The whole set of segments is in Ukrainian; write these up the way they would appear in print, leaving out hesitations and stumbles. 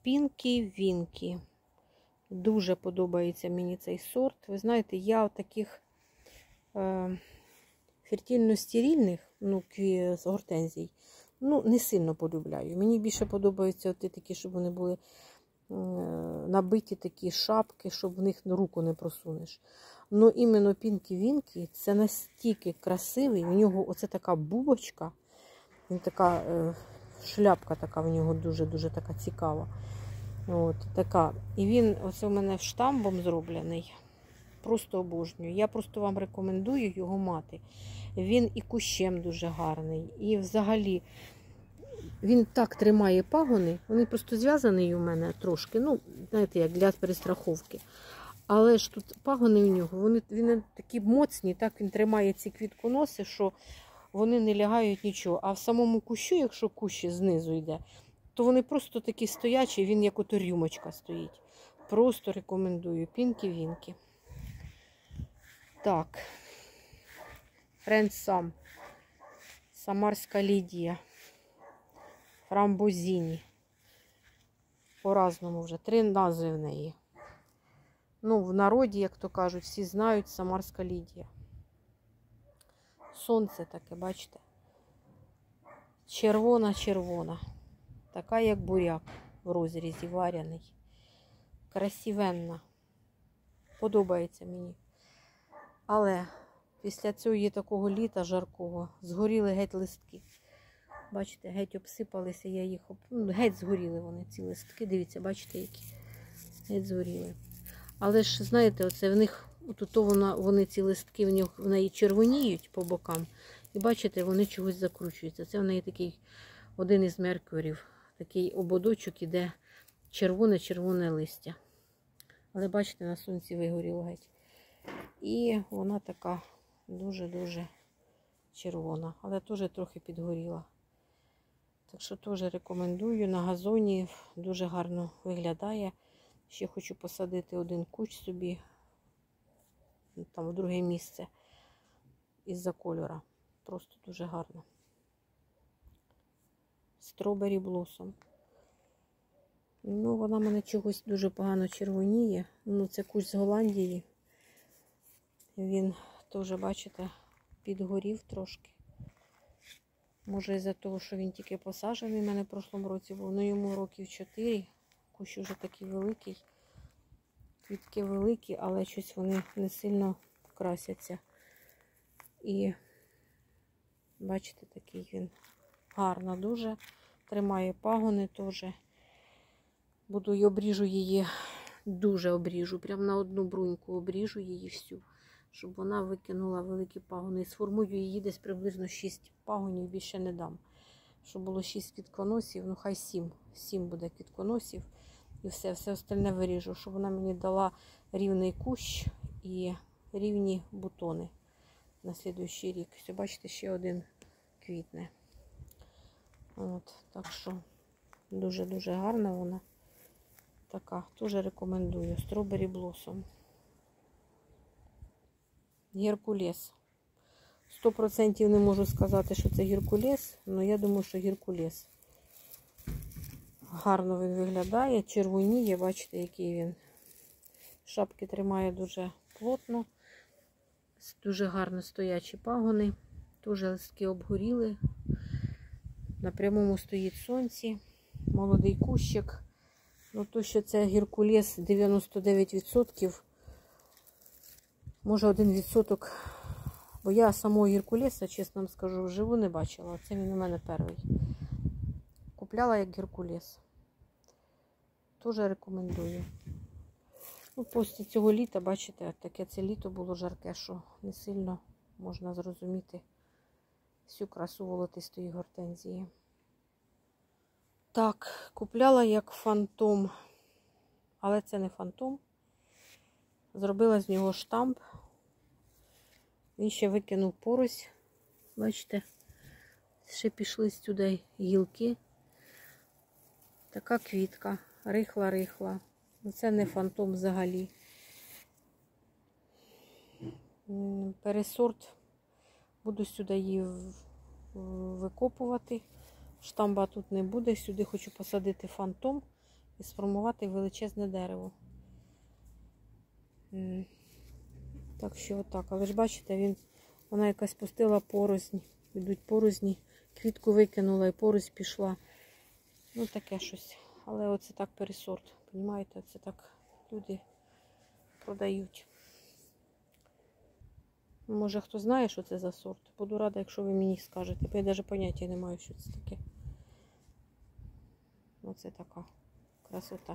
Пінкі Вінкі. Дуже подобається мені цей сорт. Ви знаєте, я таких фертильно-стерильних, з гортензій, не сильно полюбляю. Мені більше подобаються от такі, щоб вони були набиті такі шапки, щоб в них руку не просунеш. Іменно Пінкі Вінкі це настільки красивий, у нього оце така бубочка, він така шляпка така в нього дуже-дуже така цікава. От, така. І він оце у мене штамбом зроблений. Просто обожнюю. Я просто вам рекомендую його мати. Він і кущем дуже гарний. І взагалі він так тримає пагони. Вони просто зв'язані у мене трошки. Знаєте, як для перестраховки. Але ж тут пагони у нього, він такі моцні, так він тримає ці квітконоси, що вони не лягають нічого. А в самому кущу, якщо кущ знизу йде, то вони просто такі стоячі, він як ото рюмочка стоїть. Просто рекомендую. Пінкі Вінкі. Так. Френсам. Самарська Лідія. Фрамбозіні. По-разному вже. 3 назви в неї. В народі, як то кажуть, всі знають Самарська Лідія. Сонце таке, бачите? Червона-червона. Така, як буряк в розрізі варяний. Красивенна. Подобається мені. Але після цього є такого літа жаркого. Згоріли геть листки. Бачите, геть обсипалися, я їх геть згоріли вони, ці листки. Дивіться, бачите, які? Геть згоріли. Але ж, знаєте, оце в них, вони ці листки в неї червоніють по бокам. І бачите, вони чогось закручуються. Це в неї такий один із меркурів. Такий ободочок іде червоне-червоне листя. Але бачите, на сонці вигоріло геть. І вона така дуже-дуже червона. Але теж трохи підгоріла. Так що теж рекомендую. На газоні дуже гарно виглядає. Ще хочу посадити один кущ собі. Там в друге місце. Із-за кольора. Просто дуже гарно. Strawberry Blossom. Вона мене чогось дуже погано червоніє. Це кущ з Голландії. Він теж, бачите, підгорів трошки. Може із-за того, що він тільки посаджений в мене в прошлому році був. Йому років 4. Кущ уже такий великий. Квітки великі, але щось вони не сильно красяться. І бачите, такий він гарно дуже. Тримає пагони теж. Буду і обріжу її, дуже обріжу. Прямо на одну бруньку обріжу її всю, щоб вона викинула великі пагони. І сформую її десь приблизно 6 пагонів, більше не дам. Щоб було 6 квітконосів, хай 7. 7 буде квітконосів. І все остальне виріжу, щоб вона мені дала рівний кущ і рівні бутони на слідуючий рік. Все, бачите, ще один квітне. Так що дуже-дуже гарна вона. Така, теж рекомендую. Strawberry Blossom. Геркулес. 100% не можу сказати, що це геркулес, але я думаю, що геркулес. Гарно він виглядає, червоніє, бачите, який він. Шапки тримає дуже плотно. Дуже гарно стоячі пагони. Дуже листки обгоріли. На прямому стоїть сонці. Молодий кущик. То, що це геркулес 99%. Може 1%. Бо я самого геркулеса, чесно вам скажу, вживу не бачила. Це він у мене перший. Купляла як геркулес. Дуже рекомендую. Після цього літа, бачите, таке це літо було жарке, що не сильно можна зрозуміти всю красу волотистої гортензії. Так, купляла як фантом, але це не фантом. Зробила з нього штамп. Він ще викинув порось. Бачите, ще пішли сюди гілки. Така квітка, рихла-рихла. Це не фантом взагалі. Пересорт. Буду сюди її викопувати. Штамба тут не буде. Сюди хочу посадити фантом. і сформувати величезне дерево. Так що отак. Але ж бачите, вона якась пустила порознь. Йдуть порозні. Квітку викинула і порознь пішла. Ну таке щось. Але оце так пересорт. Понімаєте, це так люди продають. Може хто знає, що це за сорт. Буду рада, якщо ви мені скажете. Бо я навіть поняття не маю, що це таке. Оце така красота.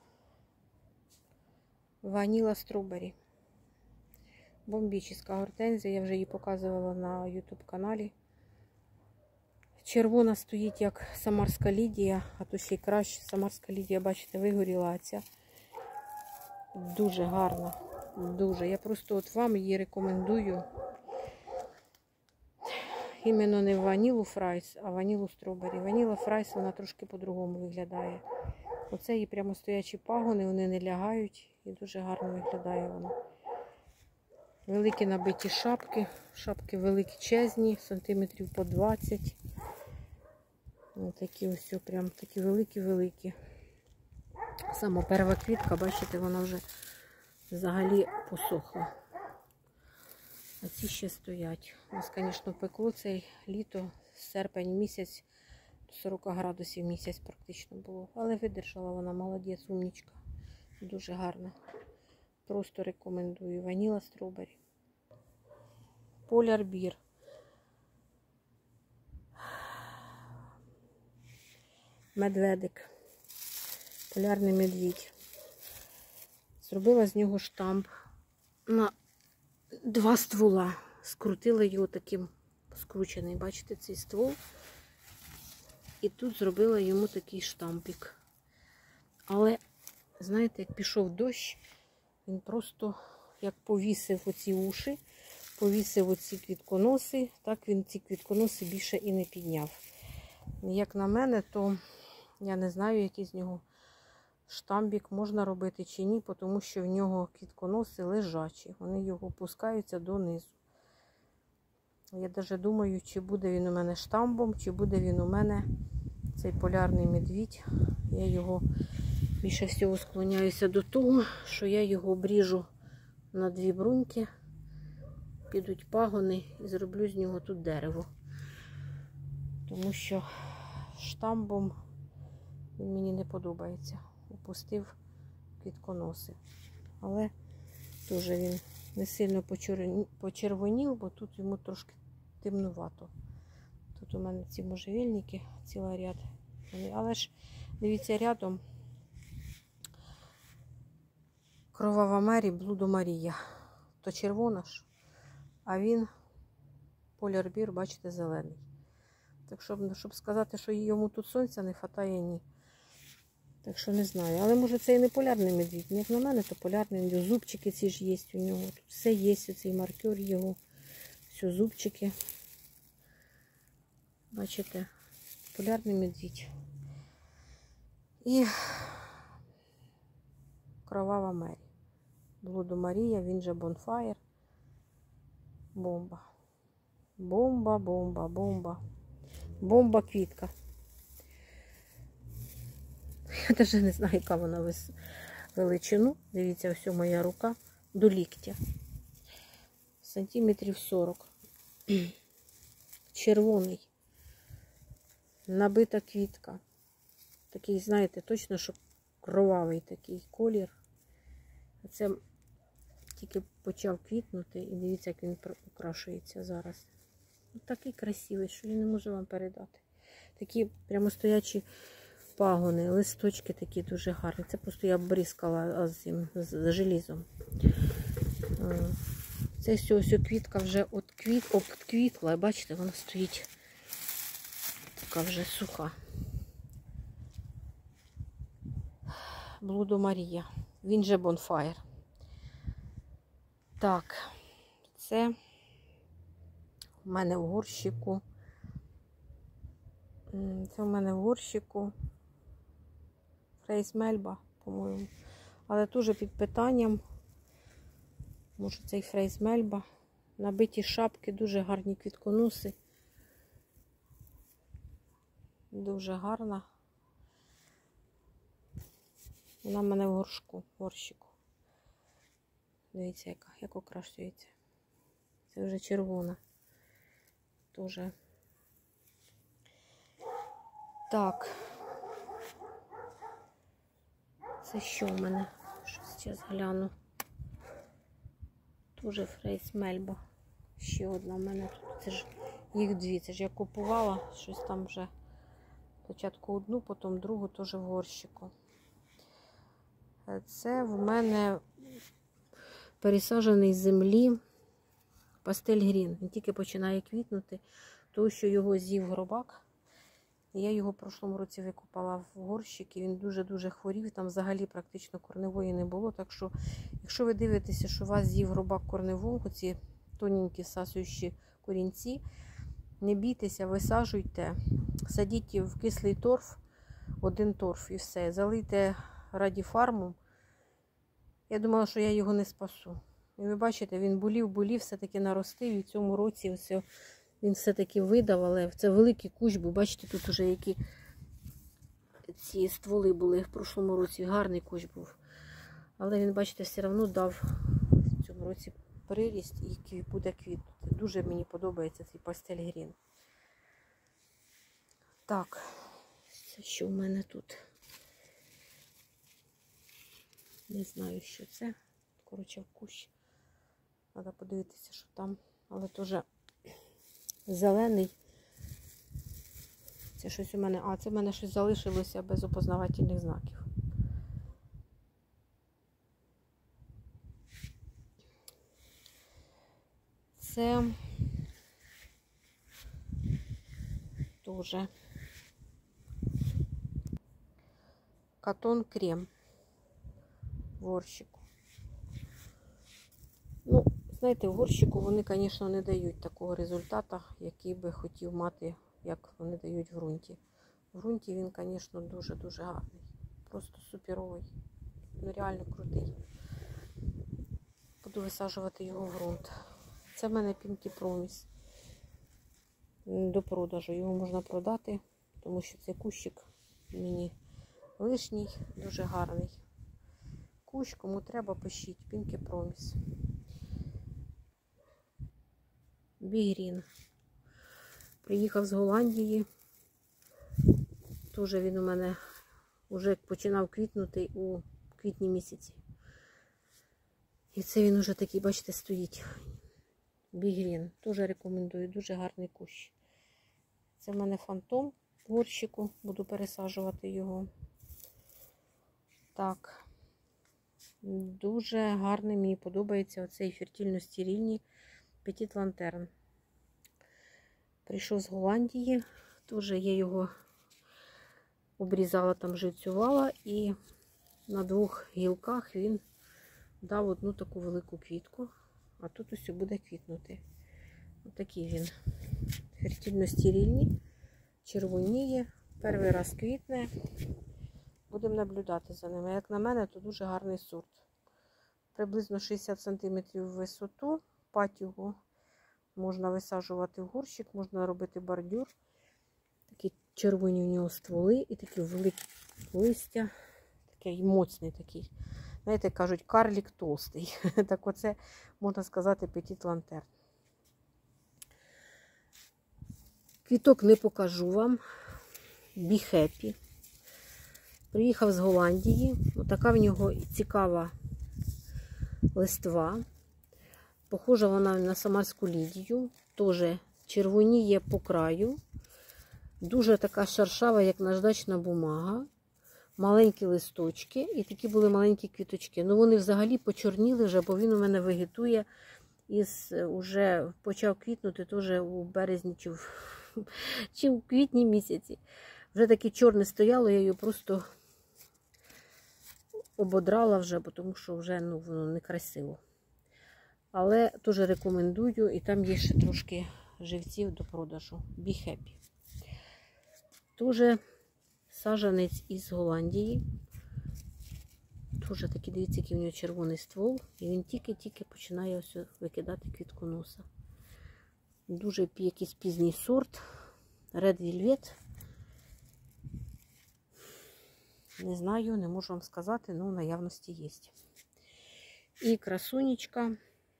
Ваніла стробері. Бомбічна гортензія. Я вже її показувала на YouTube каналі. Червона стоїть як самарська лідія, а то ще й краще. Самарська лідія, бачите, вигоріла, а ця дуже гарна. Дуже. Я просто от вам її рекомендую. Іменно не ванілу фрайс, а ванілу стробері. Ваніла фрайс, вона трошки по-другому виглядає. Оце її прямо стоячі пагони, вони не лягають і дуже гарно виглядає вона. Великі набиті шапки. Шапки величезні, сантиметрів по 20. Ось такі ось, прям такі великі-великі. Сама перша квітка, бачите, вона вже взагалі посохла. А ці ще стоять. У нас, звісно, пекло цей літо, серпень місяць, 40 градусів місяць практично було. Але видержала вона, молодець, умнічка. Дуже гарна. Просто рекомендую. Ваніла стробері. Полярбір. Медведик. Полярний медвідь. Зробила з нього штамп на 2 ствола. Скрутила його таким скручений. Бачите, цей ствол. І тут зробила йому такий штампик. Але, знаєте, як пішов дощ, він просто як повісив оці уші, повісив оці квітконоси, так він ці квітконоси більше і не підняв. Як на мене, то я не знаю, який з нього штамбік можна робити чи ні, тому що в нього квітконоси лежачі. Вони його опускаються донизу. Я навіть думаю, чи буде він у мене штамбом, чи буде він у мене цей полярний медвідь. Я його більше всього склоняюся до того, що я його обріжу на 2 бруньки, підуть пагони і зроблю з нього тут дерево. Тому що штамбом він мені не подобається. Опустив квітконоси. Але теж він не сильно почервонів, бо тут йому трошки темнувато. Тут у мене ці можжевельники, ціла ряд. Але ж, дивіться, рядом Кровава Мері, Блудо Марія. То червона ж, а він полярбір, бачите, зелений. Так щоб сказати, що йому тут сонця не вистачає, ні. Так що не знаю. Але може це і не полярний медвідь. Як на мене, то полярний. Зубчики ці ж є у нього. Тут все є, оцей маркер його. Все, зубчики. Бачите, полярний медвідь. І Кровава Мері. Блудо Марія, він же Бонфаєр. Бомба. Бомба, бомба, бомба. Бомба квітка. Я навіть не знаю, яка вона величину. Дивіться, ось моя рука до ліктя. Сантиметрів 40. Червоний. Набита квітка. Такий, знаєте, точно, що кровавий такий колір. Це тільки почав квітнути. І дивіться, як він окрашується зараз. Такий красивий, що я не можу вам передати. Такі прямостоячі пагони, листочки такі дуже гарні. Це просто я бризкала з желізом. Це ось квітка вже обквітла. Бачите, вона стоїть така вже суха. Блудо Марія. Він же Бонфаєр. Так, це у мене в горщику. Це у мене в горщику Фрейс Мельба, по-моєму. Але теж під питанням. Може цей Фрейс Мельба. Набиті шапки, дуже гарні квітконоси. Дуже гарна. Вона в мене в горшку, горщику. Дивіться, як окрашується. Це вже червона. Тоже. Так. Це що в мене? Щось зараз гляну. Тоже Фрейс Мельба. Ще одна в мене тут. Це ж їх дві. Це ж я купувала. Щось там вже. Спочатку одну, потім другу теж в горщику. Це в мене пересаджений з землі пастель грін. Він тільки починає квітнути, тому що його з'їв гробак. Я його в прошлому році викупала в горщик, і він дуже-дуже хворів. Там взагалі практично корневої не було. Так що, якщо ви дивитеся, що у вас з'їв гробак корневого, ці тоненькі всасуючі корінці, не бійтеся, висаджуйте, садіть в кислий торф, один торф і все. Залийте радіфармом. Я думала, що я його не спасу. І ви бачите, він болів, все-таки наростив. І в цьому році ось він все-таки видав, але це великий кущ, бо бачите, тут вже які ці стволи були в прошлому році. Гарний кущ був. Але він, бачите, все одно дав в цьому році приріст і буде квітнути. Дуже мені подобається цей пастель грін. Так, це що в мене тут? Не знаю, що це. Коротше, в кущ. Треба подивитися, що там. Але теж зелений. Це щось у мене. А, це в мене щось залишилося без опознавательних знаків. Це теж Катон Крем в горщику. Ну, знаєте, в горщику вони, звісно, не дають такого результату, який би хотів мати, як вони дають в ґрунті. В ґрунті він, звісно, дуже-дуже гарний. Просто суперовий. Ну, реально крутий. Буду висаджувати його в ґрунт. Це в мене Pinky Promise. До продажу. Його можна продати, тому що цей кущик мені лишній, дуже гарний. Кущ, кому треба, пишіть. Pinky Promise. Бігрін. Приїхав з Голландії. Теж він у мене вже починав квітнути у квітні місяці. І це він уже такий, бачите, стоїть. Бігрін. Теж рекомендую. Дуже гарний кущ. Це в мене фантом в горщику. Буду пересаджувати його. Так. Дуже гарний. Мені подобається оцей фертильно-стерильний Petit Lanterne. Прийшов з Голландії. Теж я його обрізала, там живцювала. І на двох гілках він дав одну таку велику квітку. А тут ось буде квітнути. Ось такий він. Фертильно-стерильний. Червоніє. Перший раз квітне. Будемо наблюдати за ними. Як на мене, то дуже гарний сорт. Приблизно 60 см в висоту. Патіго можна висаджувати в горщик, можна робити бордюр. Такі червоні в нього стволи і такі великі листя. Такий моцний такий. Знаєте, кажуть, карлік толстий. Так оце, можна сказати, Petit Lanterne. Квіток не покажу вам. Be Happy. Приїхав з Голландії. Отака в нього цікава листва. Похожа вона на самарську лідію. Теж червоніє по краю. Дуже така шершава, як наждачна бумага. Маленькі листочки. І такі були маленькі квіточки. Ну вони взагалі почорніли вже, бо він у мене вегетує. І вже почав квітнути теж у березні чи в квітні місяці. Вже таке чорне стояло, я її просто ободрала вже, тому що вже воно некрасиво. Але теж рекомендую, і там є ще трошки живців до продажу. Be Happy. Теж саджанець із Голландії. Теж такий, дивіться, який в нього червоний ствол. І він тільки-тільки починає ось викидати квітконоса. Дуже якийсь пізній сорт. Red Velvet. Не знаю, не можу вам сказати, але в наявності є. І красунечка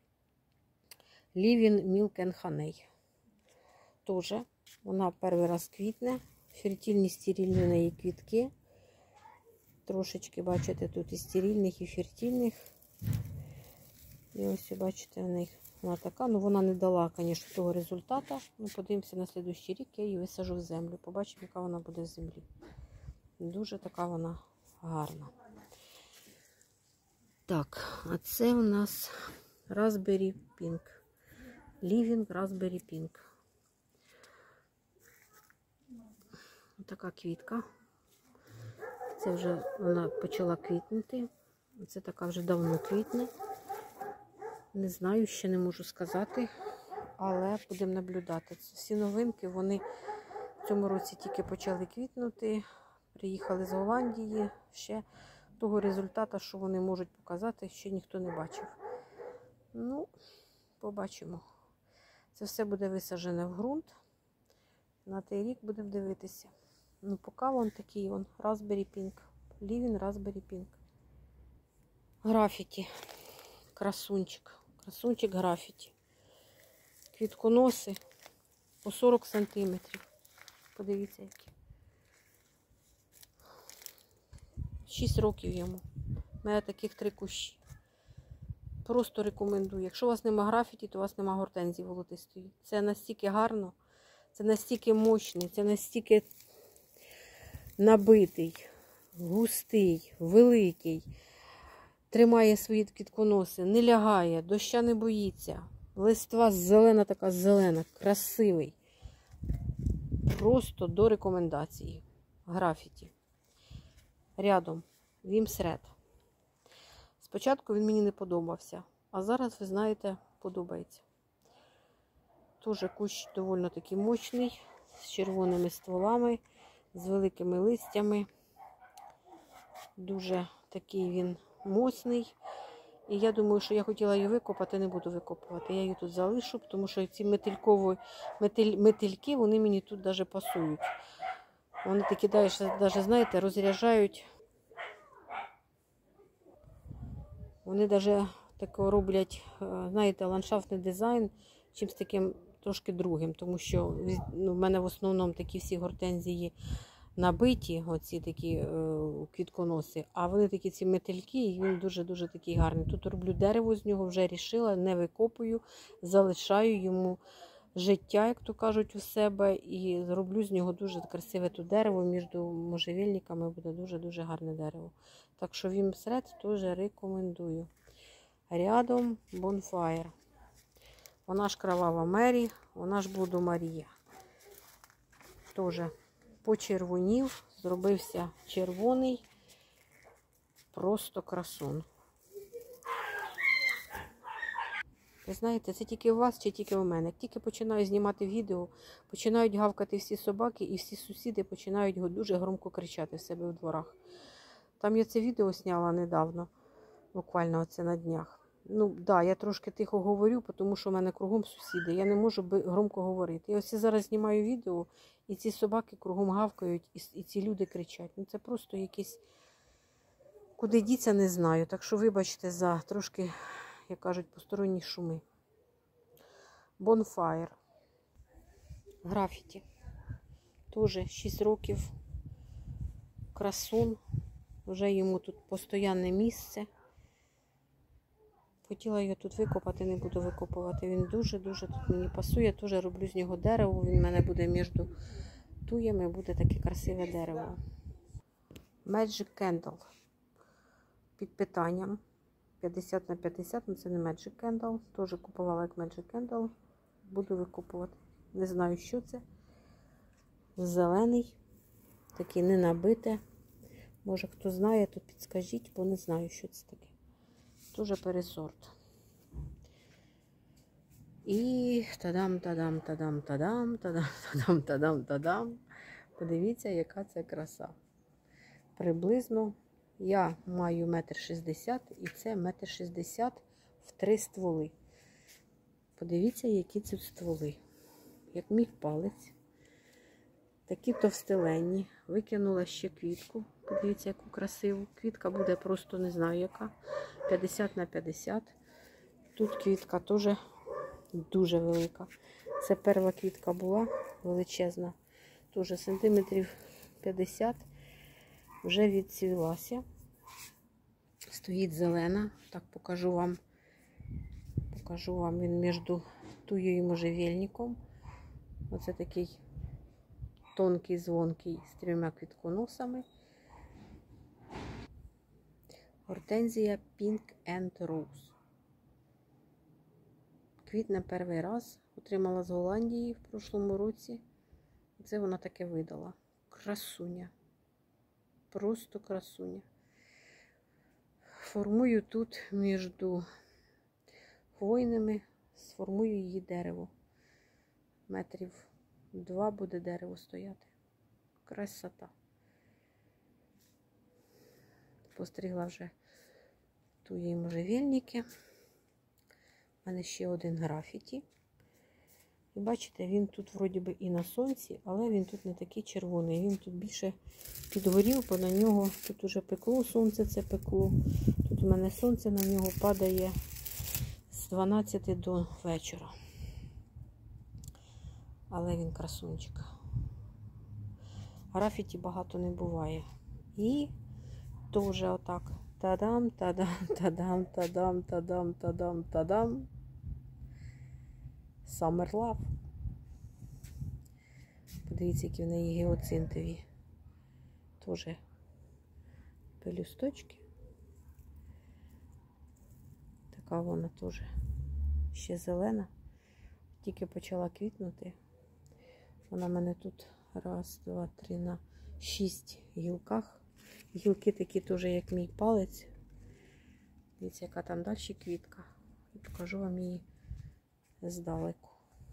Living Milk and Honey. Тоже вона перший раз квітне. Фертильні, стерильні у неї квітки. Трошечки, бачите, тут і стерильних, і фертильних. І ось, бачите, в них вона така. Ну, вона не дала, звісно, того результату. Ну, подивимося на наступний рік, я її висажу в землю. Побачимо, яка вона буде в землі. Дуже така вона гарна. Так, а це у нас Raspberry Pink. Living Raspberry Pink. Ось така квітка. Це вже вона почала квітнути. Це така вже давно квітне. Не знаю, ще не можу сказати, але будемо наблюдати. Всі новинки, вони в цьому році тільки почали квітнути. Приїхали з Голландії. Ще того результату, що вони можуть показати, ще ніхто не бачив. Ну, побачимо. Це все буде висаджене в ґрунт. На той рік будемо дивитися. Ну, поки вон такий вон Raspberry Pink. Living Raspberry Pink. Графіті. Красунчик. Красунчик графіті. Квітконоси по 40 см. Подивіться, які. 6 років йому. У мене таких 3 кущі. Просто рекомендую. Якщо у вас нема графіті, то у вас нема гортензії волотистої. Це настільки гарно, це настільки мощний, це настільки набитий, густий, великий. Тримає свої квітконоси, не лягає, доща не боїться. Листва зелена, така зелена, красивий. Просто до рекомендації. Графіті. Рядом Вімсред. Спочатку він мені не подобався, а зараз, ви знаєте, подобається. Тоже кущ доволі таки мощний, з червоними стволами, з великими листями. Дуже такий він моцний. І я думаю, що я хотіла її викопати, не буду викопувати. Я її тут залишу, тому що ці метельки, вони мені тут навіть пасують. Вони такі, навіть, знаєте, розряджають. Вони навіть тако роблять, знаєте, ландшафтний дизайн чимось таким трошки другим. Тому що в мене в основному такі всі гортензії набиті, оці такі квітконоси, а вони такі ці метельки, і він дуже-дуже такий гарний. Тут роблю дерево з нього, вже рішила, не викопую, залишаю йому життя, як то кажуть, у себе, і зроблю з нього дуже красиве тут дерево, між можжевельниками буде дуже-дуже гарне дерево. Так що Вімсред теж рекомендую. Рядом Bonfire. Вона ж Кровава Мері, вона ж Блуду Марія. Теж почервонів, зробився червоний, просто красун. Ви знаєте, це тільки у вас чи тільки у мене. Як тільки починаю знімати відео, починають гавкати всі собаки і всі сусіди починають дуже громко кричати в себе в дворах. Там я це відео зняла недавно, буквально оце на днях. Ну, да, я трошки тихо говорю, тому що в мене кругом сусіди. Я не можу громко говорити. Я ось зараз знімаю відео, і ці собаки кругом гавкають, і ці люди кричать. Ну, це просто якісь... Куди діться, не знаю. Так що вибачте за трошки, як кажуть, посторонні шуми. Bonfire. Графіті. Теж 6 років. Красун. Вже йому тут постійне місце. Хотіла його тут викопати, не буду викопувати. Він дуже-дуже тут мені пасує. Теж роблю з нього дерево. Він в мене буде між туями, буде таке красиве дерево. Magic Candle. Під питанням. 50 на 50, але це не Magic Candle. Теж купувала як Magic Candle. Буду викопувати. Не знаю, що це. Зелений. Такий не набите. Може, хто знає, то підскажіть, бо не знаю, що це таке. Дуже пересорт. І тадам. Подивіться, яка це краса. Приблизно я маю 1,60 м, і це 1,60 м в 3 стволи. Подивіться, які це стволи. Як мій палець. Такі товстеленні. Викинула ще квітку. Подивіться, яку красиву. Квітка буде просто не знаю яка. 50 на 50. Тут квітка теж дуже велика. Це перша квітка була величезна. Теж сантиметрів 50. Вже відцвілася. Стоїть зелена. Так покажу вам. Покажу вам він між туєю і можжевельником. Оце такий тонкий, звонкий з 3 квітконосами. Гортензія Pink and Rose. Квітне перший раз. Отримала з Голландії в прошлому році. І це вона таке видала. Красуня. Просто красуня. Формую тут між хвойними, сформую її дерево. Метрів 2 буде дерево стояти. Красота. Постригла вже туї можжевельники. У мене ще один графіті. І бачите, він тут вроді би і на сонці, але він тут не такий червоний. Він тут більше підгорів, бо на нього тут уже пекло, сонце це пекло. Тут у мене сонце на нього падає з 12 до вечора. Але він красунчик. Графіті багато не буває. І теж отак. Та-дам, та-дам, та-дам, та-дам, та-дам, та-дам, та-дам. Summer Love. Подивіться, які в неї гіацинтові. Теж пелюсточки. Така вона теж ще зелена. Тільки почала квітнути. Вона в мене тут 1, 2, 3 на 6 гілках. Гілки такі теж, як мій палець. Дивіться, яка там далі квітка. І покажу вам її здалеку.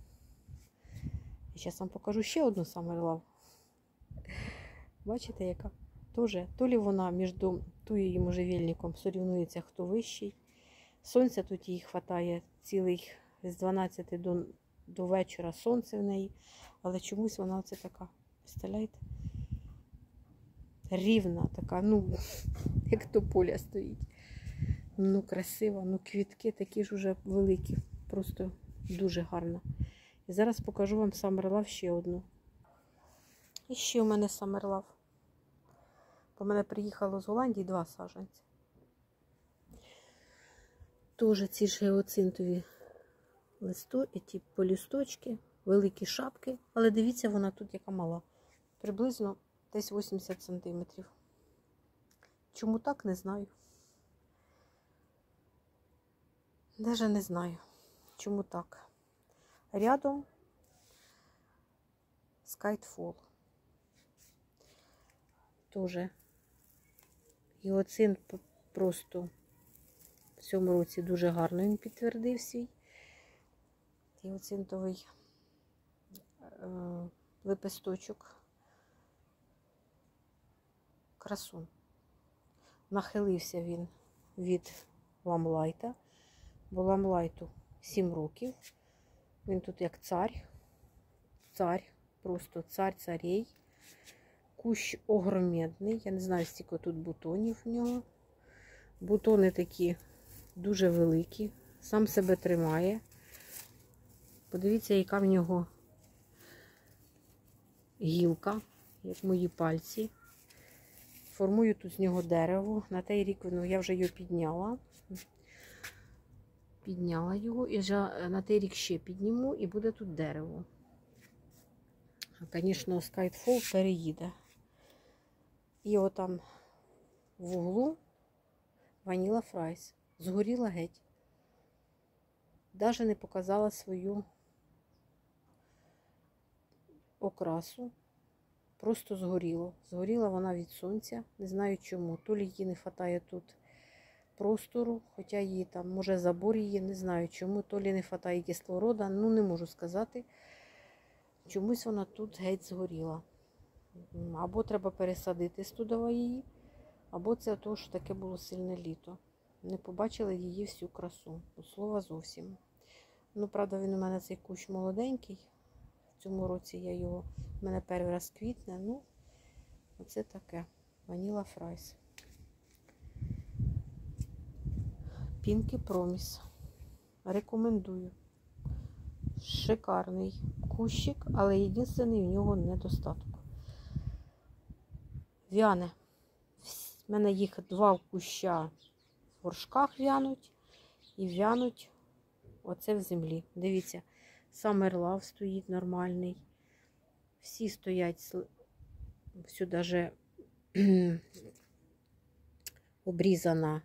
І зараз вам покажу ще одну Summer Love. Бачите, яка? Тоже, то лі вона між туєю і можжевельником сорівнується, хто вищий. Сонця тут їй хватає цілий з 12 до вечора сонце в неї. Але чомусь вона оце така, представляєте? Рівна така, ну, як тополя стоїть. Ну, красива, ну, квітки такі ж уже великі. Просто дуже гарно. І зараз покажу вам Summer Love ще одну. І ще у мене Summer Love. По мене приїхало з Голландії 2 саджанці. Теж ці ж гіацинтові ті полісточки, великі шапки. Але дивіться, вона тут яка мала. Приблизно десь 80 см. Чому так, не знаю. Даже не знаю, чому так. Рядом Skyfall. Тоже гіацинт просто в цьому році дуже гарно він підтвердив свій гіацинтовий лепесточок. Красун. Нахилився він від ламлайта, бо ламлайту 7 років. Він тут як цар. Цар, просто цар царей. Кущ огромедний. Я не знаю, стільки тут бутонів в нього. Бутони такі дуже великі. Сам себе тримає. Подивіться, яка в нього гілка, як мої пальці. Формую тут з нього дерево. На той рік, ну, я вже його підняла. Підняла його. І вже на той рік ще підніму, і буде тут дерево. Звісно, Skyfall переїде. І отам в углу Vanilla Fries. Згоріла геть. Даже не показала свою окрасу. Просто згоріло. Згоріла вона від сонця. Не знаю чому. То ли їй не вистачає тут простору, хоча її там, може, забор її, не знаю чому. То ли не вистачає кислорода, ну не можу сказати. Чомусь вона тут геть згоріла. Або треба пересадити студова її, або це того, що таке було сильне літо. Не побачила її всю красу. От слова зовсім. Ну, правда, він у мене цей кущ молоденький. В цьому році я його, в мене перший раз квітне. Ну, оце таке. Ваніла Фрайс. Пінкі Проміс. Рекомендую. Шикарний кущик, але єдиний в нього недостаток. В'яне. У мене їх 2 куща в горшках в'януть і в'януть оце в землі. Дивіться, Summer Love стоїть нормальний. Всі стоять, все даже обрізана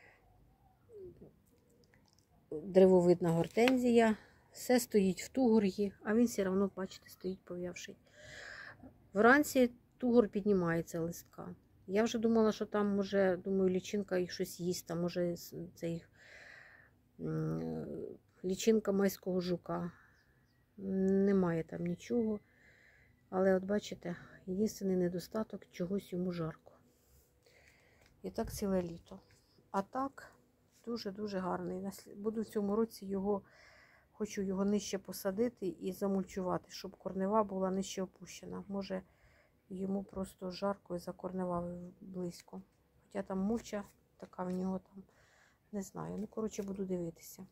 древовидна гортензія. Все стоїть в тугор'ї, а він все одно, бачите, стоїть пов'явший. Вранці тугор піднімається листка. Я вже думала, що там, може, думаю, лічинка їх щось їсть, там, може, це їх лічинка майського жука. Немає там нічого. Але от бачите, єдиний недостаток, чогось йому жарко. І так ціле літо. А так, дуже-дуже гарний. Буду в цьому році хочу його нижче посадити і замульчувати, щоб корнева була нижче опущена. Може, йому просто жарко і за корнева близько. Хоча там мовча така в нього там, не знаю. Ну, коротше, буду дивитися.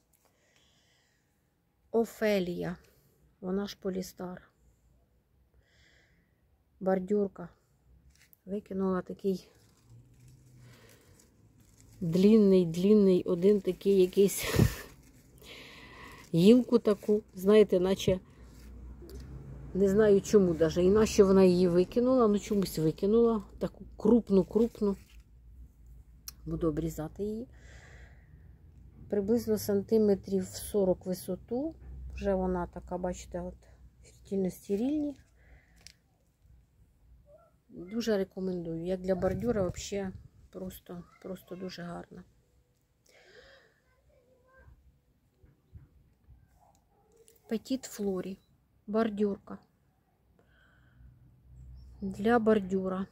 Офелія. Вона ж полістар. Бордюрка. Викинула такий длінний, один такий якийсь гілку таку, знаєте, наче не знаю чому даже. І нащо вона її викинула, ну чомусь викинула. Таку крупну. Буду обрізати її. Приблизно сантиметрів 40 висоту. Вже вона така, бачите, от фертильно-стерильні. Дуже рекомендую. Як для бордюра, взагалі просто дуже гарно. Петіт Флорі. Бордюрка. Для бордюра.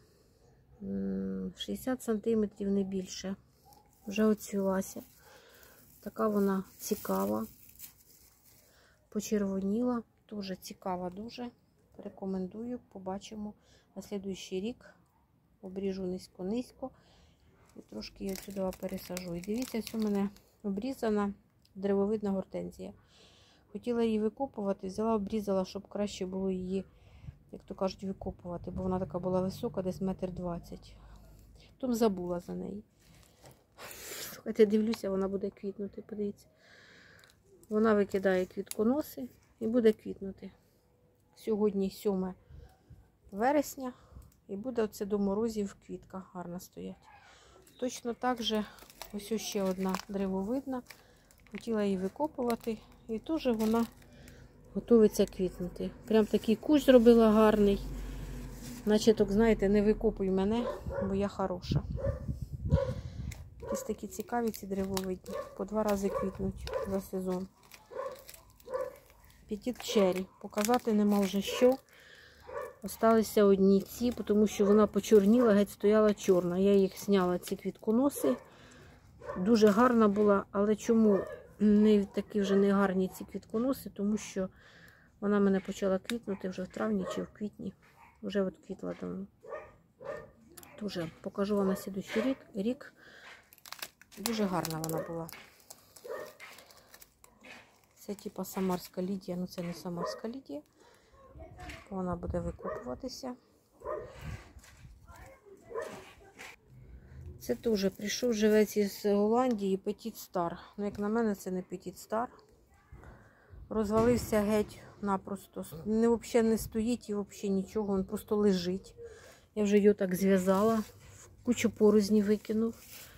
60 см, не більше. Вже оцвілася. Така вона цікава. Почервоніла. Дуже цікава, дуже. Рекомендую. Побачимо на слідуючий рік. Обріжу низько-низько. І трошки її сюди пересажу. І дивіться, ось у мене обрізана древовидна гортензія. Хотіла її викопувати, взяла, обрізала, щоб краще було її, як то кажуть, викопувати. Бо вона така була висока, десь 1,20 м. Потім забула за неї. Слухайте, дивлюся, вона буде квітнути, подивіться. Вона викидає квітконоси і буде квітнути. Сьогодні 7 вересня. І буде оце до морозів в квітках гарно стоять. Точно так же ось ще одна древовидна. Хотіла її викопувати. І теж вона готується квітнути. Прям такий кущ зробила гарний. Наче, так, знаєте, не викопуй мене, бо я хороша. Якісь такі цікаві ці древовидні. По 2 рази квітнуть за сезон. Петіт Черрі. Показати нема вже що. Осталися одні ці, тому що вона почорніла, геть стояла чорна. Я їх зняла, ці квітконоси. Дуже гарна була, але чому не такі вже не гарні ці квітконоси? Тому що вона мене почала квітнути вже в травні чи в квітні. Вже от квітла давно. Дуже покажу вам на слідуючий рік. Дуже гарна вона була. Це типа Самарська Лідія, ну це не Самарська Лідія. Вона буде викопуватися. Це теж прийшов живець із Голландії, Петіт Стар. Ну, як на мене, це не Петіт Стар. Розвалився геть напросто. Взагалі не стоїть і взагалі нічого, він просто лежить. Я вже його так зв'язала, в кучу порозні викинув.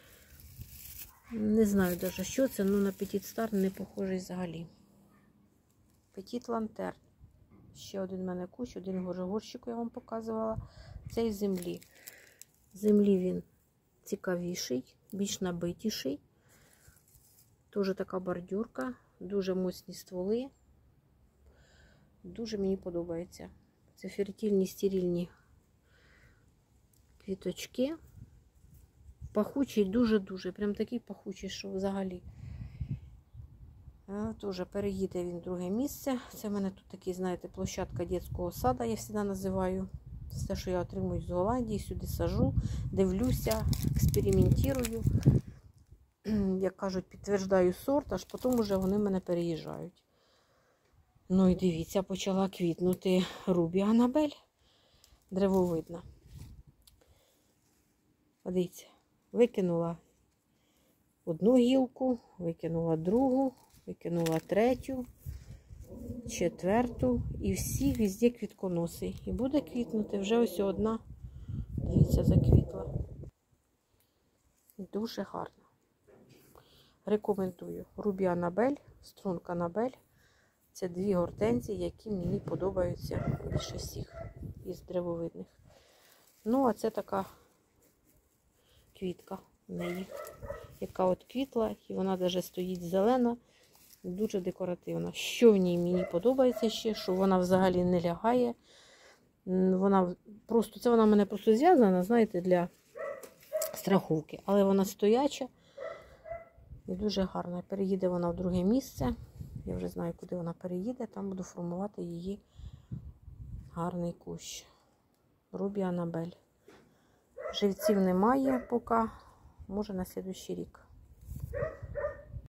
Не знаю навіть, що це, але на Петіт Стар не похожий взагалі. Петіт Лантерн. Ще один в мене кущ, один горщик я вам показувала. Це із землі. З землі він цікавіший, більш набитіший. Теж така бордюрка, дуже моцні стволи. Дуже мені подобається. Це фертильні, стерильні квіточки. Пахучий дуже-дуже. Прям такий пахучий, що взагалі. Теж переїде він в друге місце. Це в мене тут такий, знаєте, площадка дитячого сада, я завжди називаю. Все, що я отримую з Голландії, сюди сажу, дивлюся, експериментую. Як кажуть, підтверждаю сорт, аж потім вже вони в мене переїжджають. Ну і дивіться, почала квітнути Рубі Анабель. Древовидна. Дивіться, викинула одну гілку, викинула другу, викинула третю, четверту. І всі везде квітконоси. І буде квітнути вже ось одна. Дивіться, заквітла. Дуже гарно. Рекомендую. Рубі Анабель, Стронг Анабель. Це дві гортензії, які мені подобаються більше всіх із древовидних. Ну, а це така квітка в неї, яка от квітла, і вона навіть стоїть зелена, дуже декоративна. Що в ній мені подобається ще, що вона взагалі не лягає. Вона просто, це вона в мене просто зв'язана, знаєте, для страховки. Але вона стояча і дуже гарна. Переїде вона в друге місце. Я вже знаю, куди вона переїде, там буду формувати її гарний кущ. Рубі Анабель. Живців немає поки, може на наступний рік.